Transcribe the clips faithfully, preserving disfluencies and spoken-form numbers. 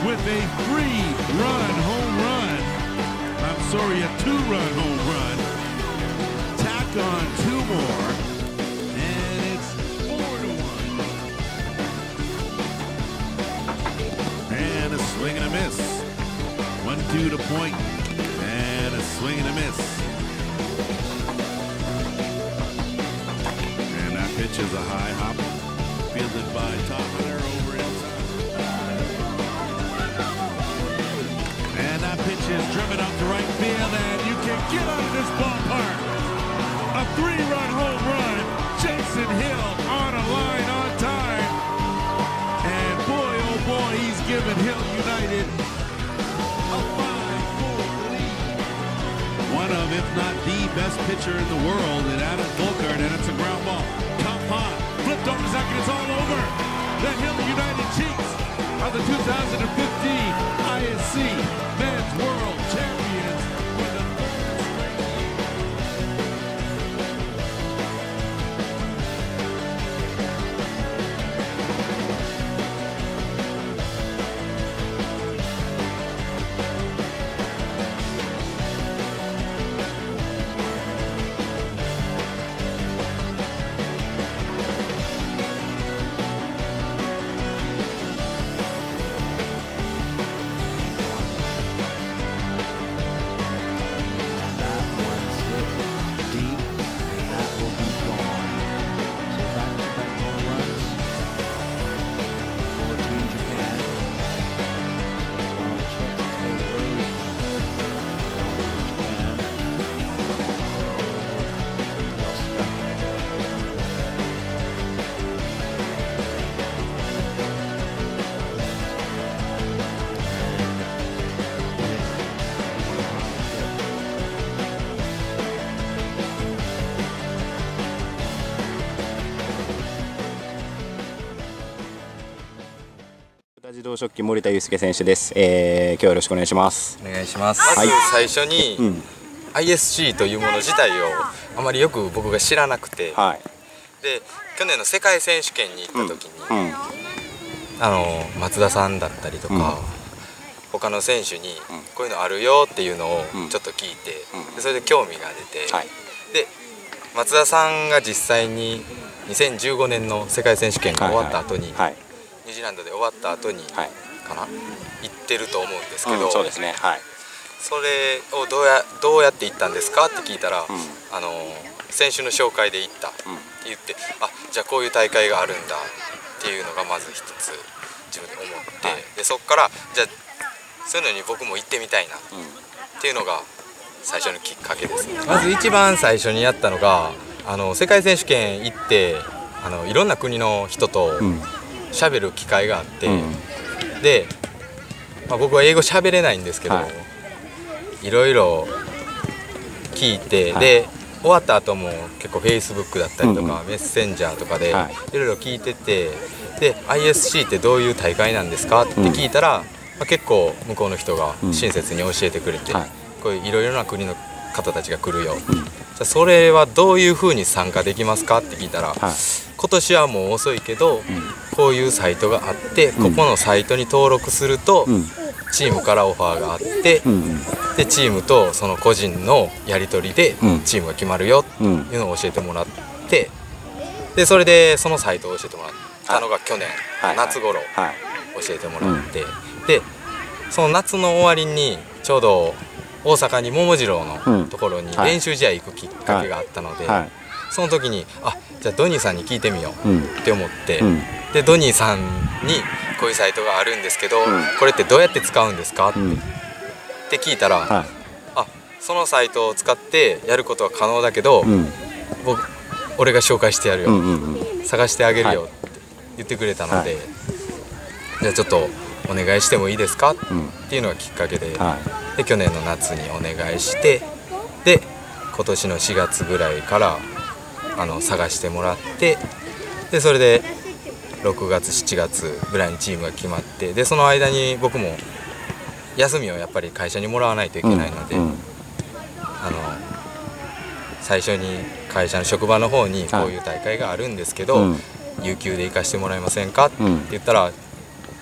with a three-run home run. I'm sorry, a two-run home run. Tack on two more, and it's four to one. And a swing and a miss. One two to point, and a swing and a miss. And that pitch is a high hop, fielded by Tom Hunter over inside. And that pitch is driven up to right field, and you can get out of this ballpark. A three-run home run. Jason Hill on a line on time. And boy, oh boy, he's given Hill United a five four lead. One of, if not the best pitcher in the world, in Adam Volkart, and it's a ground ball. Top high, flipped over second, it's all over. The Hill United Chiefs are the two thousand fifteen I S C Men's World Champions with a 自動食器森田祐介選手です、えー、今日はよろしくお願いします。 お願いします。まず最初に、うん、アイエスシー というもの自体をあまりよく僕が知らなくて、はい、で去年の世界選手権に行った時に、うんうん、あの松田さんだったりとか、うん、他の選手にこういうのあるよっていうのをちょっと聞いて、うん、でそれで興味が出て、はい、で松田さんが実際ににせんじゅうごねんの世界選手権が終わった後に、はいはいはい、ニュージーランドで終わった後に、はい、かな行ってると思うんですけど、うん、そうですね、はい、それをどうやどうやって行ったんですかって聞いたら、うん、あの選手の紹介で行ったって言って、うん、あじゃあこういう大会があるんだっていうのがまず一つ自分で思って、はい、でそこからじゃあそういうのに僕も行ってみたいなっていうのが最初のきっかけですね。まず一番最初にやったのがあの世界選手権行ってあのいろんな国の人と、うん喋る機会があって、うん、で、まあ、僕は英語喋れないんですけど、はい、いろいろ聞いて、はい、で終わった後も結構 フェイスブック だったりとか、うんうん、メッセンジャーとかで、はい、いろいろ聞いててで アイエスシー ってどういう大会なんですかって聞いたら、うんまあ、結構向こうの人が親切に教えてくれて、うんはい、こういういろいろな国の方たちが来るよ、うん、じゃあそれはどういうふうに参加できますかって聞いたら、はい、今年はもう遅いけど、うん、こういうサイトがあって、うん、ここのサイトに登録すると、うん、チームからオファーがあって、うん、でチームとその個人のやり取りでチームが決まるよっていうのを教えてもらって、でそれでそのサイトを教えてもらったのが去年、はい、夏頃教えてもらって、はいはい、でその夏の終わりにちょうど大阪に桃次郎のところに練習試合行くきっかけがあったので、はいはい、その時にあじゃあドニーさんに聞いてみようって思って、うん、でドニーさんにこういうサイトがあるんですけど、うん、これってどうやって使うんですかって、うん、って聞いたら、はい、あそのサイトを使ってやることは可能だけど、うん、僕俺が紹介してやるよ、うんうんうん、探してあげるよって言ってくれたので、はい、じゃあちょっとお願いしてもいいですか、うん、っていうのがきっかけで、はい、で去年の夏にお願いしてで今年のしがつぐらいからあの探してもらってでそれでろくがつしちがつぐらいにチームが決まってでその間に僕も休みをやっぱり会社にもらわないといけないので、うんうん、あの最初に会社の職場の方にこういう大会があるんですけど、うん、有給で行かしてもらえませんかって言ったら、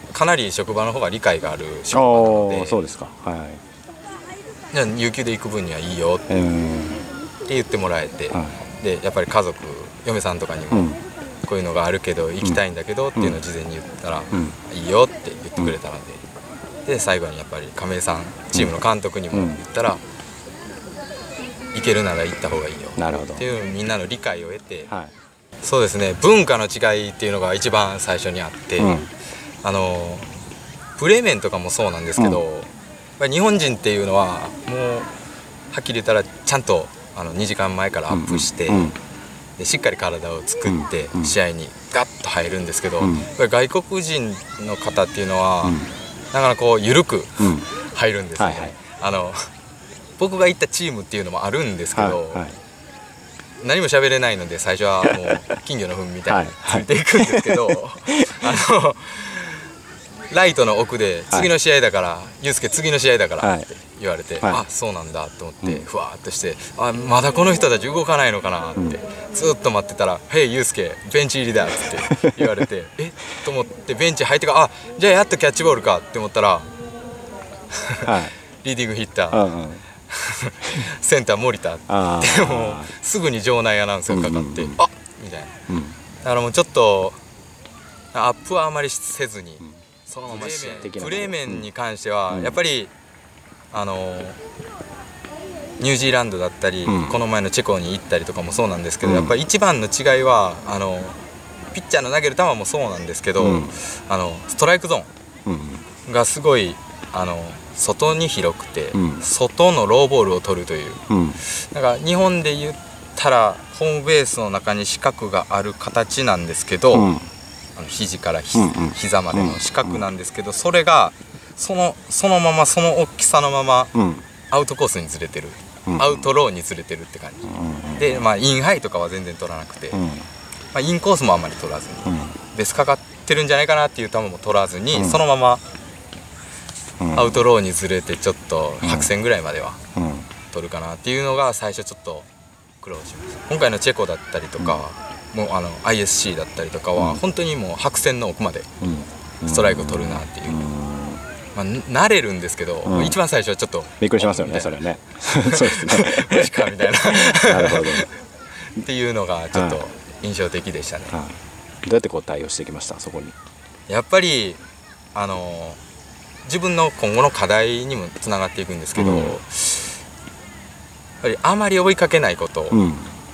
かなり職場の方が理解がある職場なので、 そうですか、はい、 じゃあ有給で行く分にはいいよって言ってもらえて、はい、でやっぱり家族嫁さんとかにも、うん、こういうのがあるけど行きたいんだけどっていうのを事前に言ったら、うん、いいよって言ってくれたので、で最後にやっぱり亀井さんチームの監督にも言ったら、うん、行けるなら行った方がいいよっていうみんなの理解を得て、はい、そうですね、文化の違いっていうのが一番最初にあって、うん、あのブレーメンとかもそうなんですけど、うん、やっぱり日本人っていうのはもうはっきり言ったらちゃんとあのにじかんまえからアップして、うんうん、でしっかり体を作って試合にガッと入るんですけど、うん、やっぱり外国人の方っていうのは、うん、なかなかこう緩く入るんですね、はいはい、あの僕が行ったチームっていうのもあるんですけど、はいはい、何も喋れないので最初はもう金魚の糞みたいについていくんですけど、はいはい、あのライトの奥で次の試合だから、はい、ユースケ次の試合だからって言われて、はい、あそうなんだと思ってふわっとして、あまだこの人たち動かないのかなって、うん、ずっと待ってたら「へいユースケベンチ入りだ」って言われてえっと思ってベンチ入ってから「あじゃあやっとキャッチボールか」って思ったら、はい、リーディングヒッター、うんうん、センター森田ってもうすぐに場内アナウンスがかかって「うんうんうん、あっ!」みたいな、うん、だからもうちょっとアップはあまりせずに。うんそのまま試合プレー面に関してはやっぱり、うん、あのニュージーランドだったり、うん、この前のチェコに行ったりとかもそうなんですけど、うん、やっぱり一番の違いはあのピッチャーの投げる球もそうなんですけど、うん、あのストライクゾーンがすごいあの外に広くて、うん、外のローボールを取るという、うん、だから日本で言ったらホームベースの中に四角がある形なんですけど、うん肘からひ、うんうん、膝までの四角なんですけど、それがその、そのままその大きさのままアウトコースにずれてる、うん、アウトローにずれてるって感じ、うん、で、まあ、インハイとかは全然取らなくて、うんまあ、インコースもあんまり取らずに、うん、ベースかかってるんじゃないかなっていう球も取らずに、うん、そのままアウトローにずれてちょっと白線ぐらいまでは取るかなっていうのが最初ちょっと苦労しました。今回のチェコだったりとか、うんもうあの アイエスシー だったりとかは本当にもう白線の奥までストライクを取るなっていう、まあ、慣れるんですけど、うん、一番最初はちょっとびっくりしますよねそれねそうですねマジかみたいななるほどっていうのがちょっと印象的でしたね、はいはい、 どうやってこう対応してきましたそこに。 やっぱりあの自分の今後の課題にもつながっていくんですけど、うん、やっぱりあまり追いかけないことを、うん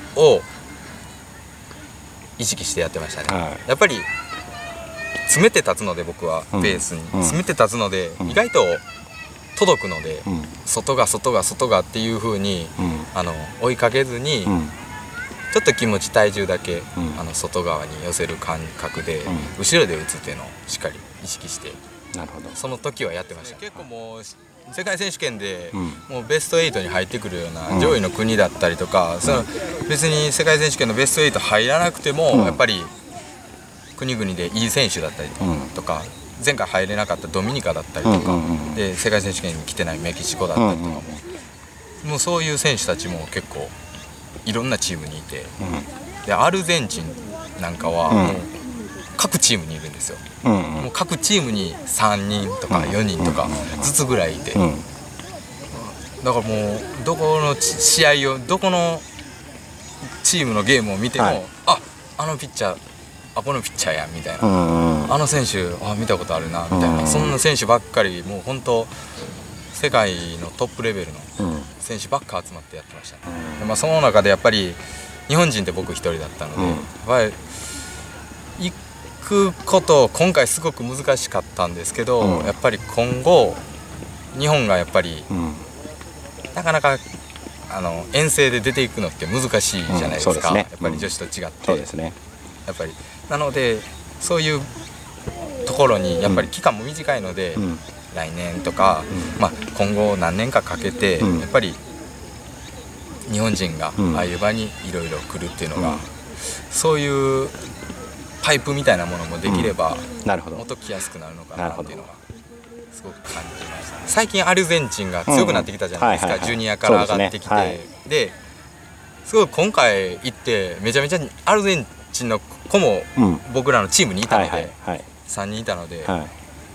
意識してやってましたね、はい、やっぱり詰めて立つので僕はベースに、うん、詰めて立つので、うん、意外と届くので、うん、外が外が外がっていう風に、うん、あの追いかけずに、うん、ちょっと気持ち体重だけ、うん、あの外側に寄せる感覚で、うん、後ろで打つっていうのをしっかり意識してなるほどその時はやってました。結構もう世界選手権でもうベストはちに入ってくるような上位の国だったりとか、うん、その別に世界選手権のベストはち入らなくても、うん、やっぱり国々でいい選手だったりとか、うん、前回入れなかったドミニカだったりとか、うん、で世界選手権に来てないメキシコだったりとかも、うん、もうそういう選手たちも結構いろんなチームにいて、うん、でアルゼンチンなんかはもう各チームにいるんですよ、うんうん、もう各チームにさんにんとかよにんとかずつぐらいいて、うん、だからもうどこの試合をどこのチームのゲームを見ても、はい、ああのピッチャーあこのピッチャーやみたいな、うんうん、あの選手あ見たことあるなみたいな、うんうん、そんな選手ばっかりもう本当世界のトップレベルの選手ばっか集まってやってました、ねうんでまあ、その中でやっぱり日本人って僕一人だったので、うん、やっぱり行くこと今回すごく難しかったんですけど、うん、やっぱり今後日本がやっぱり、うん、なかなかあの遠征で出ていくのって難しいじゃないですか、うんですね、やっぱり女子と違って、うん、 そうですね、 やっぱりなのでそういうところにやっぱり期間も短いので、うん、来年とか、うんまあ、今後何年かかけて、うん、やっぱり日本人がああいう場にいろいろ来るっていうのが、うん、そういうパイプみたいなものもできれば、うん、なるほどもっと来やすくなるのかなっていうのがすごく感じました、ね、最近アルゼンチンが強くなってきたじゃないですか、ジュニアから上がってきて、ねはい、ですごい今回行ってめちゃめちゃアルゼンチンの子も僕らのチームにいたので、うんはいはいはい、さんにんいたので、はい、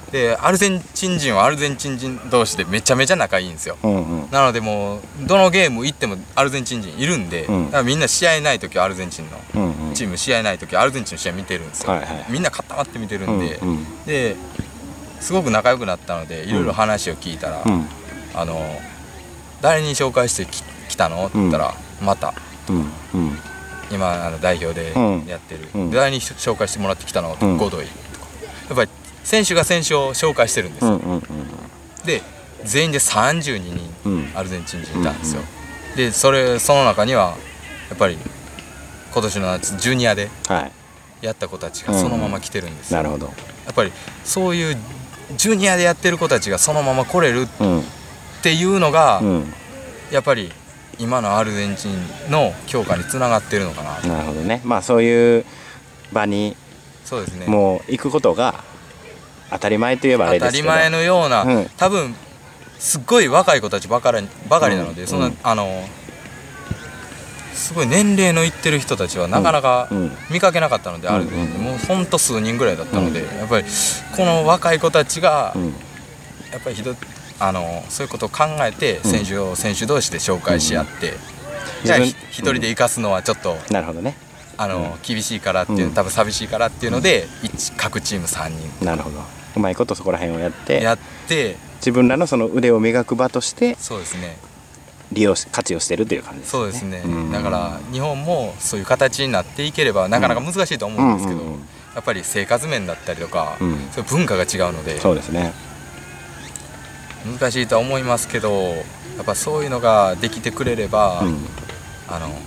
でアルゼンチン人はアルゼンチン人同士でめちゃめちゃ仲いいんですよ、 うんうん、 なのでもうどのゲーム行ってもアルゼンチン人いるんで、うん、だからみんな試合ない時はアルゼンチンのチーム、試合ない時はアルゼンチンの試合見てるんですよ、はいはい、みんな固まって見てるんで、うんうん、ですごく仲良くなったのでいろいろ話を聞いたら、うん、あの誰に紹介してき来たのって言ったら、うん、また、うんうん、今あの代表でやってる、うん、誰に紹介してもらってきたのって、うん、ゴドイとかやっぱり選手が選手を紹介してるんですよ、うんうんうん、で全員でさんじゅうににんアルゼンチン人いたんですよ、うんうん、でそれその中にはやっぱり今年の夏ジュニアでやった子たちがそのまま来てるんですよ、うん、なるほど。やっぱりそういうジュニアでやってる子たちがそのまま来れるっていうのが、うん、やっぱり今のアルゼンチンの強化につながってるのかな。 なるほどね。まあそういう場にそうですね、 もう行くことが当たり前といえばあれですけど当たり前のような、うん、多分すっごい若い子たちばかりばかりなので、うん、そんな、うん、あのすごい年齢のいってる人たちはなかなか見かけなかったので、うん、アルゼンチンもうほんと数人ぐらいだったので、うん、やっぱりこの若い子たちが、うん、やっぱりひどあのそういうことを考えて選手を、うん、選手同士で紹介し合って、うん、じゃあ一人で生かすのはちょっと、 なるほどね、 あの、うん、厳しいからっていう、多分寂しいからっていうので、うん、各チームさんにん、 なるほど、うまいことそこら辺をやってやって自分らのその腕を磨く場としてそうですね利用し活用してるという感じですね。 そうですね、うん、だから日本もそういう形になっていければなかなか難しいと思うんですけど、うんうんうん、やっぱり生活面だったりとか、うん、そういう文化が違うのでそうですね難しいとは思いますけど、やっぱそういうのができてくれれば、うん、あの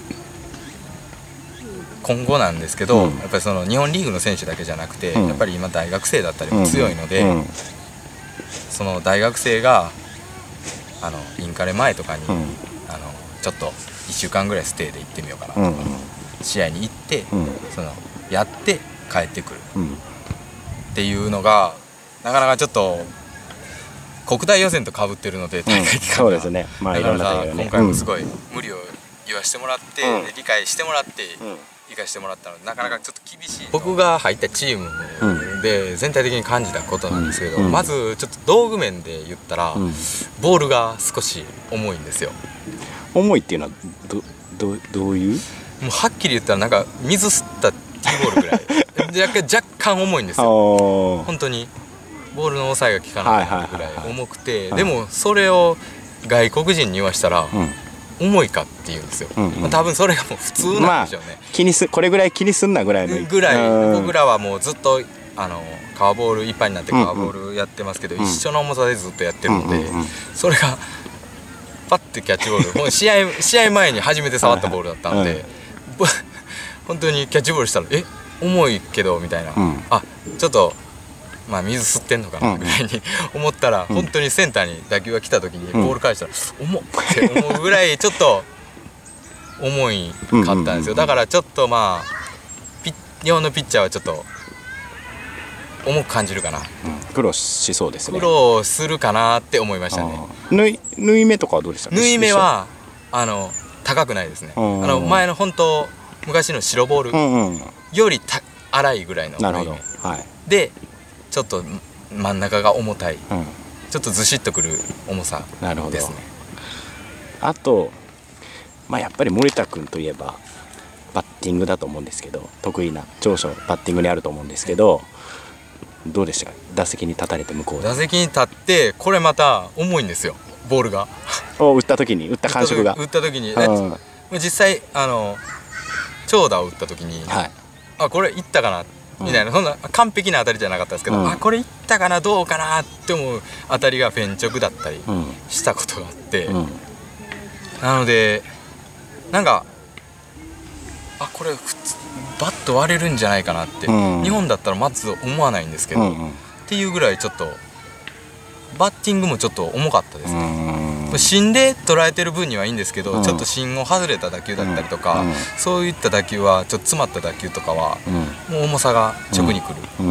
今後なんですけど、うん、やっぱりその日本リーグの選手だけじゃなくて、うん、やっぱり今大学生だったりも強いので、うんうん、その大学生があのインカレ前とかに、うん、あのちょっといっしゅうかんぐらいステイで行ってみようかなとか、うん、試合に行って、うん、そのやって帰ってくる、うん、っていうのがなかなかちょっと国体予選とかぶってるので大会期間が、うん、そうですね、まあ、いろんな大会がね、今回もすごい無理を言わしてもらって、うん、理解してもらって、うん、理解してもらったのでなかなかちょっと厳しい。僕が入ったチームで全体的に感じたことなんですけど、うん、まずちょっと道具面で言ったら、うん、ボールが少し重いんですよ。 重いっていうのは ど, ど, どういうもうはっきり言ったらなんか水吸ったティーボールぐらい若干若干重いんですよ本当に。ボールの抑えが効かないぐらい重くて、でもそれを外国人に言わしたら、うん、重いかって言うんですよ、うんうん、まあ、多分それがもう普通なんでしょうね、まあ、 気にすこれぐらい気にすんなぐらいのぐらい僕らはもうずっとあのカーボールいっぱいになってカーボールやってますけど、うんうん、一緒の重さでずっとやってるので、うんうんうん、それがパッてキャッチボールもう試合試合前に初めて触ったボールだったので、はいはい、うん、本当にキャッチボールしたらえ重いけどみたいな、うん、あちょっとまあ水吸ってんのかなぐらいに思ったら、うん、本当にセンターに打球が来た時にボール返したら、うん、重っって思うぐらいちょっと重いかったんですよ。だからちょっとまあピ日本のピッチャーはちょっと重く感じるかな、うん、 苦労しそうですね。 苦労するかなって思いましたね。 縫い縫い目とかはどうでしたか？ 縫い目はあの高くないですね。あの前の本当昔の白ボールよりた粗いぐらいの縫い目、なるほど、はい、でちょっと真ん中が重たい、うん、ちょっとずしっとくる重さですね。なるほど。 あと、まあ、やっぱり森田君といえばバッティングだと思うんですけど、得意な長所バッティングにあると思うんですけど、どうでしたか？打席に立たれて向こうで打席に立ってこれまた重いんですよボールがを打った時に打った感触が打った時に、うん、実際あの長打を打った時に、はい、あこれいったかなみたいな、そんな完璧な当たりじゃなかったんですけど、うん、あこれいったかなどうかなって思う当たりがフェン直だったりしたことがあって、うん、なのでなんかあこれ普通バット割れるんじゃないかなって、うん、日本だったらまず思わないんですけど、うんうん、っていうぐらいちょっとバッティングもちょっと重かったですね。芯で捉えてる分にはいいんですけど、うん、ちょっと芯を外れた打球だったりとか、うん、そういった打球はちょっと詰まった打球とかは、うん、もう重さが直にくる、うん、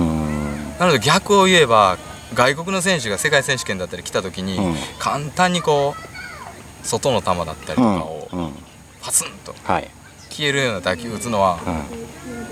なので逆を言えば外国の選手が世界選手権だったり来た時に、うん、簡単にこう外の球だったりとかをパツンと消えるような打球打つのは、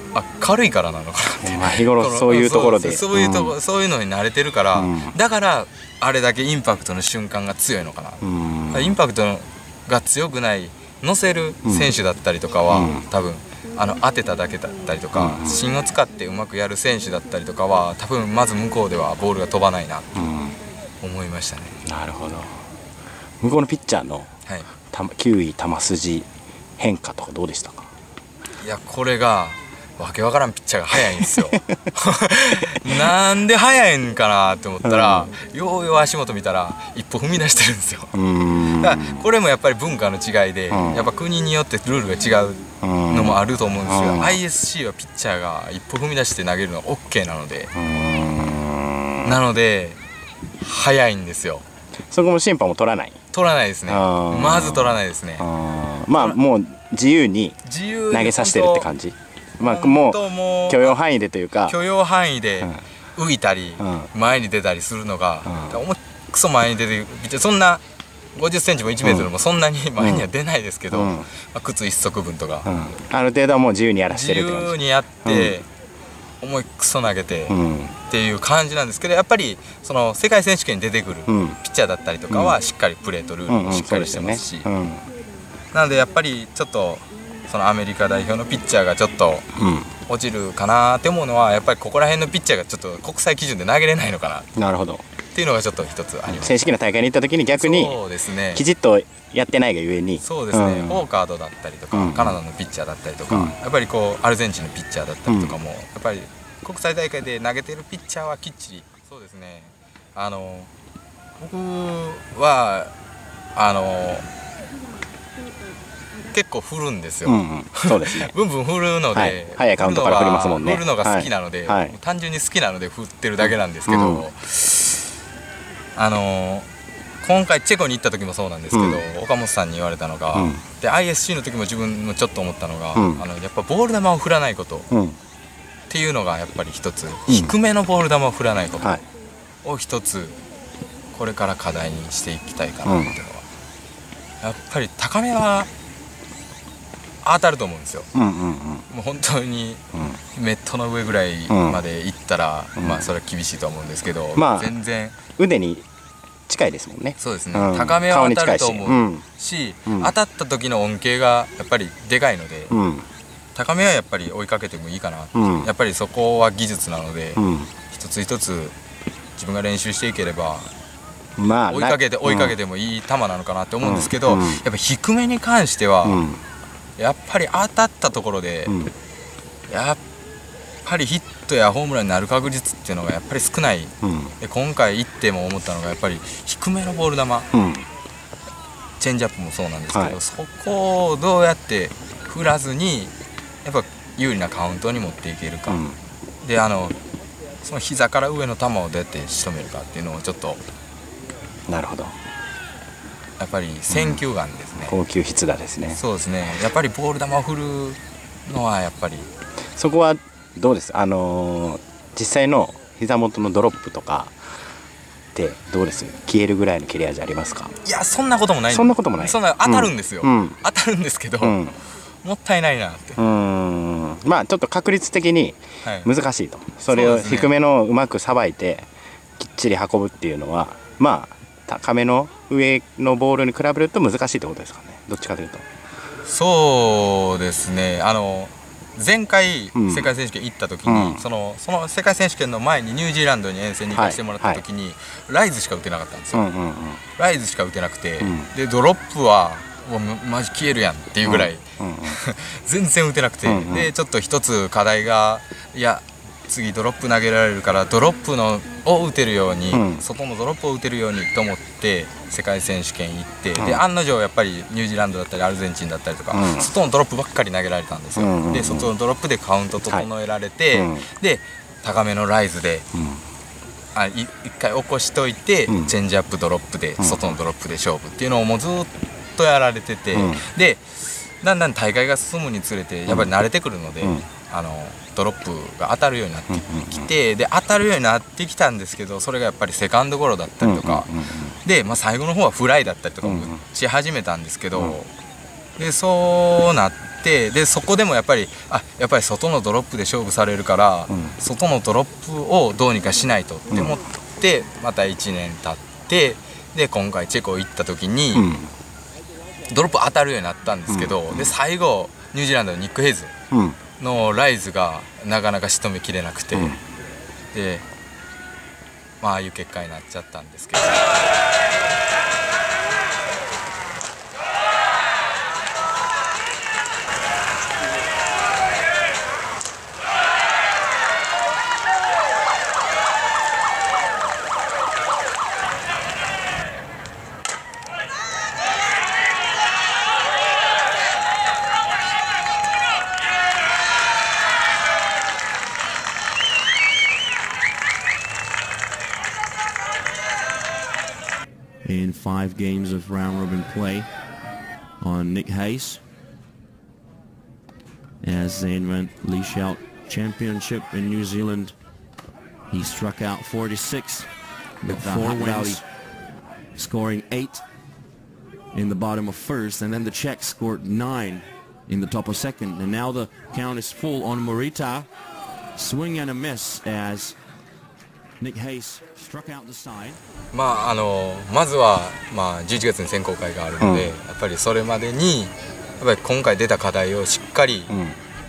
あ軽いからなのかなって、 まあ、日頃そういうところでそういうとこ、うん、そういうのに慣れてるから、うん、だからあれだけインパクトの瞬間が強いのかな、うん、インパクトが強くない乗せる選手だったりとかは、うん、多分あの当てただけだったりとか、うん、芯を使ってうまくやる選手だったりとかは多分まず向こうではボールが飛ばないなと思いましたね、 うん、なるほど。向こうのピッチャーの、はい、きゅうい球筋変化とかどうでしたか？ いやこれがわけわからんピッチャーが速いんですよなんで速いんかなって思ったら、うん、ようよう足元見たら一歩踏み出してるんですよ。だからこれもやっぱり文化の違いで、うん、やっぱ国によってルールが違うのもあると思うんですけど、うん、アイエスシー はピッチャーが一歩踏み出して投げるのは OK なので、うん、なので速いんですよ。 そこも審判も取らない？ 取らないですね。まず取らないですね。 まあもう自由に投げさせてるって感じ。まあ、もう許容範囲でというか許容範囲で浮いたり前に出たりするのが、うん、思いっくそ前に出てきて、そんなごじゅっセンチもいちメートルもそんなに前には出ないですけど、うん、まあ、靴一足分とか、うん、 ある程度はもう自由にやらせてるって感じ。 自由にやって、うん、思いっくそ投げて、うん、っていう感じなんですけど、やっぱりその世界選手権に出てくるピッチャーだったりとかはしっかりプレーとルールもしっかりしてますし、なのでやっぱりちょっとそのアメリカ代表のピッチャーがちょっと落ちるかなって思うのは、やっぱりここら辺のピッチャーがちょっと国際基準で投げれないのかな。 なるほど。 っていうのがちょっと一つあります。 正式な大会に行った時に逆にきちっとやってないがゆえに、 そうですね、フォーカードだったりとか、うん、カナダのピッチャーだったりとか、うん、やっぱりこうアルゼンチンのピッチャーだったりとかも、うん、やっぱり国際大会で投げてるピッチャーはきっちり、そうですね、あの僕はあの結構振るんですよ。うんうん、そうですね。ブンブン振るので、はい、早いカウントから振りますもんね。振るのが好きなので、はい、単純に好きなので振ってるだけなんですけど、うん、あの今回チェコに行った時もそうなんですけど、うん、岡本さんに言われたのが、うん、で アイエスシー の時も自分もちょっと思ったのが、うん、あのやっぱボール球を振らないこと、うん、っていうのがやっぱり一つ、うん、低めのボール球を振らないことを一つこれから課題にしていきたいかなっていうのは、うん、やっぱり高めは当たると思うんですよ。もう本当にメットの上ぐらいまで行ったら、うん、まあそれは厳しいと思うんですけど、まあ、全然腕に近いですもんね。 そうですね、うん、高めは当たると思うし、うん、当たった時の恩恵がやっぱりでかいので、うん、高めはやっぱり追いかけてもいいかな、うん、やっぱりそこは技術なので、うん、一つ一つ自分が練習していければ、まあ、追いかけて追いかけてもいい球なのかなって思うんですけど、うん、やっぱ低めに関しては、うん、やっぱり当たったところで、うん、やっぱりヒットやホームランになる確率っていうのがやっぱり少ない、うん、で今回行っても思ったのがやっぱり低めのボール球、うん、チェンジアップもそうなんですけど、はい、そこをどうやって振らずにやっぱ有利なカウントに持っていけるか、うん、であのその膝から上の球をどうやって仕留めるかっていうのをちょっと、 なるほど、 やっぱり選球眼ですね、 うん、高級筆打ですね。 そうですね、やっぱりボール球を振るのはやっぱりそこはどうです、あのー、実際の膝元のドロップとかってどうです、消えるぐらいの切れ味ありますか？ いや、そんなこともない。 そんなこともない。 そんな当たるんですよ、うん、当たるんですけど、うん、もったいないなって。 うーん、まあちょっと確率的に難しいと、はい、それを低めのうまくさばいてきっちり運ぶっていうのは、まあ高めの上のボールに比べると難しいってことですかね、どっちかというと。 そうですね、あの前回世界選手権行った時に、うん、そのその世界選手権の前にニュージーランドに遠征に行かせてもらった時に、はいはい、ライズしか打てなかったんですよ、うんうんうん、ライズしか打てなくて、うん、でドロップはもうマジ消えるやんっていうぐらい、うんうんうん、全然打てなくて、うんうん、でちょっと一つ課題が、いや次ドロップ投げられるからドロップのを打てるように、うん、外のドロップを打てるようにと思って世界選手権行って、うん、で案の定やっぱりニュージーランドだったりアルゼンチンだったりとか、うん、外のドロップばっかり投げられたんですよ、うんうんうん、で外のドロップでカウント整えられて、はい、で高めのライズで、うん、あい一回起こしといて、うん、チェンジアップドロップで、うん、外のドロップで勝負っていうのをもうずっとやられてて、うん、でだんだん大会が進むにつれてやっぱり慣れてくるので、うん、あのドロップが当たるようになってきて、で当たるようになってきたんですけど、それがやっぱりセカンドゴロだったりとかで、まあ、最後の方はフライだったりとかも打ち始めたんですけど、でそうなって、でそこでもやっぱりあやっぱり外のドロップで勝負されるから、うん、外のドロップをどうにかしないとって思って、うん、またいちねん経ってで今回チェコ行った時に、うん、ドロップ当たるようになったんですけど、うん、で最後ニュージーランドのニック・ヘイズのライズがなかなか仕留めきれなくて、うん、でまあああいう結果になっちゃったんですけど。 In five games of round-robin play on Nick Hayes as they went Leash Out Championship in New Zealand. He struck out forty-six with four wins, scoring eight in the bottom of first, and then the Czech scored nine in the top of second, and now the count is full on Morita. Swing and a miss as Nick Hayes struck out the side. まああのまずはまあじゅういちがつに選考会があるので、うん、やっぱりそれまでにやっぱり今回出た課題をしっかり、うん、あの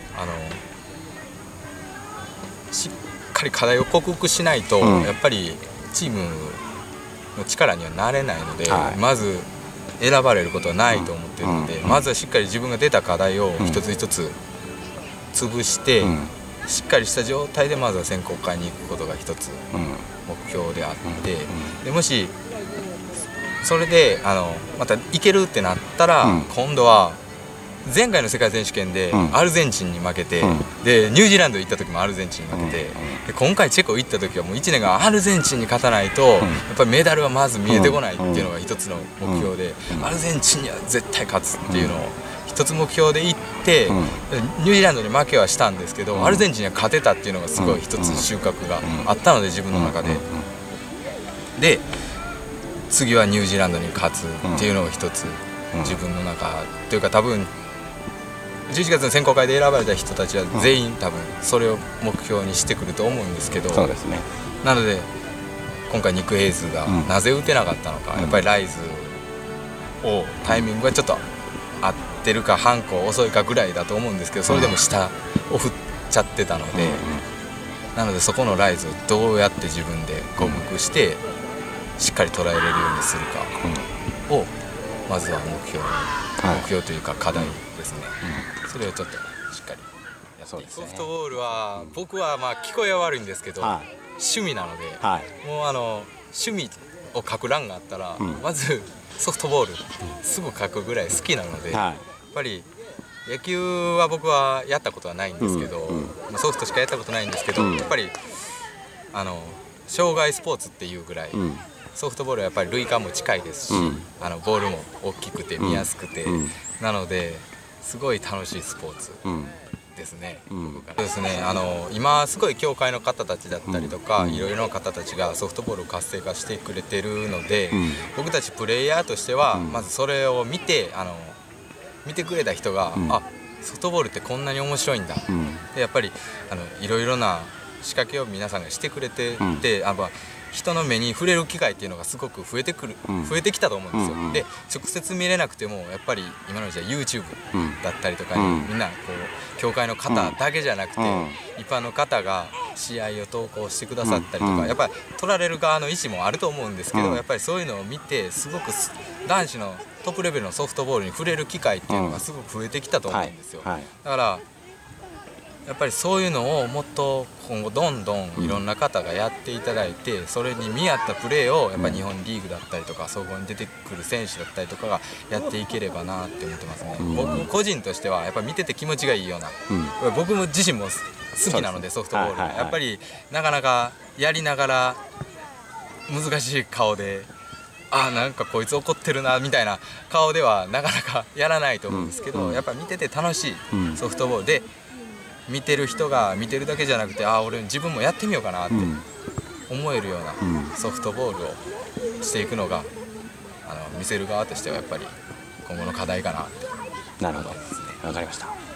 しっかり課題を克服しないと、うん、やっぱりチームの力にはなれないので、はい、まず選ばれることはないと思っているので、うん、まずはしっかり自分が出た課題を一つ一つ潰して、うん、しっかりした状態でまずは選考会に行くことが一つ目標であって、でもしそれであのまた行けるってなったら、うん、今度は前回の世界選手権でアルゼンチンに負けて、うん、でニュージーランド行った時もアルゼンチンに負けて、うん、で今回チェコ行った時はもういちねんがアルゼンチンに勝たないと、うん、やっぱりメダルはまず見えてこないっていうのが一つの目標で、うん、アルゼンチンには絶対勝つっていうのを一つ目標で行って、うん、ニュージーランドに負けはしたんですけど、うん、アルゼンチンには勝てたっていうのがすごい一つ収穫があったので自分の中で、で次はニュージーランドに勝つっていうのを一つ自分の中というか、多分じゅういちがつの選考会で選ばれた人たちは全員多分それを目標にしてくると思うんですけど、 そうですね。 なので今回ニック・ヘイズがなぜ打てなかったのか、やっぱりライズをタイミングがちょっと合ってるか半個遅いかぐらいだと思うんですけど、それでも下を振っちゃってたので、なのでそこのライズをどうやって自分で克服してしっかり捉えれるようにするかをまずは目標目標というか課題ですね。それをちょっとしっかりやっていく。ソフトボールは僕はまあ聞こえは悪いんですけど趣味なので、もうあの趣味を書く欄があったらまずソフトボールすぐ書くぐらい好きなので、やっぱり野球は僕はやったことはないんですけど、ソフトしかやったことないんですけど、やっぱりあの障害スポーツっていうぐらいソフトボールはやっぱり塁間も近いですし、あのボールも大きくて見やすくて、なのですごい楽しいスポーツですね。そうですね、あの今すごい協会の方たちだったりとか、いろいろな方たちがソフトボールを活性化してくれてるので、僕たちプレイヤーとしてはまずそれを見てあの見てくれた人が、あ、ソフトボールってこんなに面白いんだ、でやっぱりあのいろいろな仕掛けを皆さんがしてくれてて、あの人の目に触れる機会っていうのがすごく増えてくる、うん、増えてきたと思うんですよ、うんうん、で直接見れなくてもやっぱり今の時代 YouTube だったりとかに、うん、みんなこう協会の方だけじゃなくて、うん、一般の方が試合を投稿してくださったりとか、うん、やっぱり取られる側の意思もあると思うんですけど、うん、やっぱりそういうのを見てすごく男子のトップレベルのソフトボールに触れる機会っていうのがすごく増えてきたと思うんですよ、うんはいはい、だからやっぱりそういうのをもっと今後どんどんいろんな方がやっていただいて、それに見合ったプレーをやっぱり日本リーグだったりとか総合に出てくる選手だったりとかがやっていければなって思ってますね、うん、僕個人としてはやっぱり見てて気持ちがいいような、うん、僕も自身も好きなのでソフトボール、はいはいはい、やっぱりなかなかやりながら難しい顔であーなんかこいつ怒ってるなみたいな顔ではなかなかやらないと思うんですけど、うん、やっぱ見てて楽しいソフトボールで見てる人が見てるだけじゃなくて、ああ俺自分もやってみようかなって思えるようなソフトボールをしていくのがあの見せる側としてはやっぱり今後の課題かなって。 なるほど、わかりました。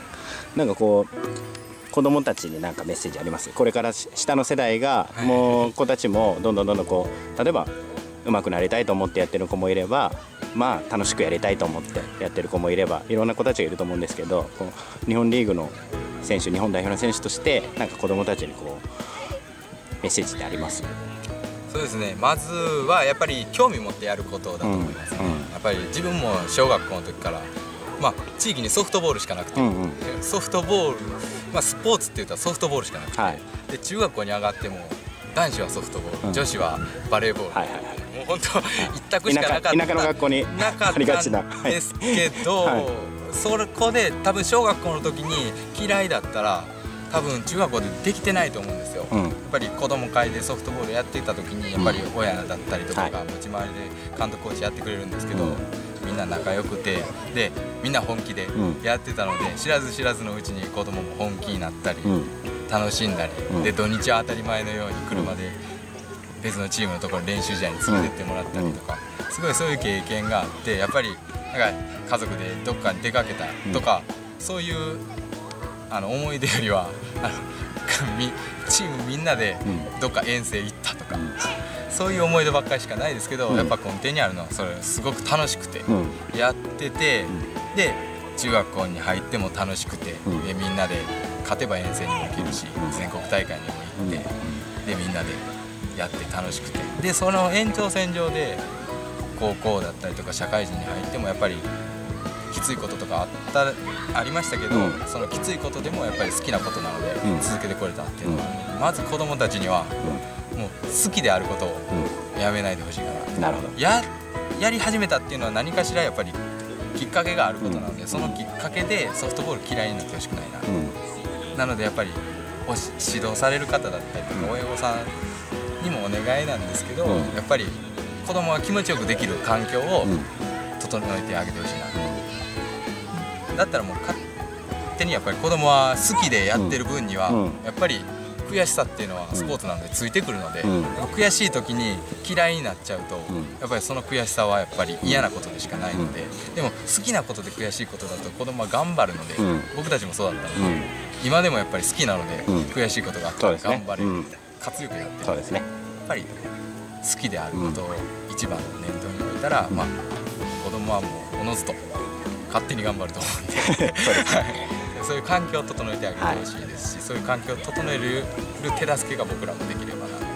なんかこう子供たちになんかメッセージあります？これから下の世代がもう子たちもどんどんどんどんこう例えば上手くなりたいと思ってやってる子もいれば、まあ楽しくやりたいと思ってやってる子もいれば、いろんな子たちがいると思うんですけど、こう日本リーグの選手、日本代表の選手としてなんか子供たちにこうメッセージってあります？ そうですね、まずはやっぱり興味持ってやることだと思いますね、うんうん、やっぱり自分も小学校の時から、まあ、地域にソフトボールしかなくて、うんうん、ソフトボール、まあ、スポーツって言ったらソフトボールしかなくて、はい、で中学校に上がっても男子はソフトボール、うん、女子はバレーボール、はいはいはい、もう本当一択しかなかった田舎の学校になかったんですけど、はい、そこで多分小学校の時に嫌いだったら多分中学校でできてないと思うんですよ、うん、やっぱり子供会でソフトボールやっていた時にやっぱり親だったりとかが持ち回りで監督コーチやってくれるんですけど、うん、みんな仲良くてでみんな本気でやってたので、うん、知らず知らずのうちに子供も本気になったり、うん、楽しんだり、うん、で土日は当たり前のように車で別のチームのところに練習試合に連れてってもらったりとか、うん、すごいそういう経験があって、やっぱりなんか家族でどっかに出かけたとか、うん、そういうあの思い出よりはあのチームみんなでどっか遠征行ったとか、うん、そういう思い出ばっかりしかないですけど、うん、やっぱ根底にあるのはそれすごく楽しくて、うん、やってて、うん、で中学校に入っても楽しくて、うん、でみんなで勝てば遠征にも行けるし、うん、全国大会にも行って、うん、でみんなでやって楽しくて、でその延長線上で高校だったりとか社会人に入ってもやっぱりきついこととかあったありましたけど、うん、そのきついことでもやっぱり好きなことなので続けてこれたっていうのは、うん、まず子どもたちにはもう好きであることをやめないでほしいかな、なるほど。や、やり始めたっていうのは何かしらやっぱりきっかけがあることなので、うん、そのきっかけでソフトボール嫌いになってほしくないな、うん、なのでやっぱり指導される方だったりとか親御さんにもお願いなんですけど、うん、やっぱり子どもは気持ちよくできる環境を整えてあげてほしいな、うん、だったらもう勝手にやっぱり子どもは好きでやってる分にはやっぱり悔しさっていうのはスポーツなのでついてくるので、うん、悔しい時に嫌いになっちゃうと、うん、やっぱりその悔しさはやっぱり嫌なことでしかないので、うん、でも好きなことで悔しいことだと子どもは頑張るので、うん、僕たちもそうだったので、うん、今でもやっぱり好きなので、うん、悔しいことがあったら頑張れる、ね、うん、活力やってる、そうですね、やっぱり好きであることを一番の念頭に置いたら、うん、まあ子どもはもうおのずと勝手に頑張ると思うんでそうですねそういう環境を整えてあげてほしいですし、はい、そういう環境を整える手助けが僕らもできればなって。はい、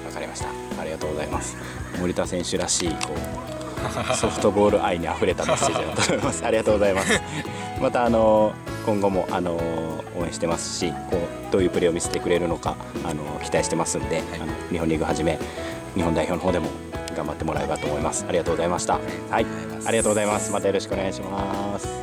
わかりました。ありがとうございます。森田選手らしいこうソフトボール愛にあふれたメッセージだと思います。ありがとうございます。またあの今後もあの応援してますし、こうどういうプレーを見せてくれるのかあの期待してますんで、はい、あの日本リーグはじめ日本代表の方でも頑張ってもらえばと思います。ありがとうございました。はい、ありがとうございます。またよろしくお願いします。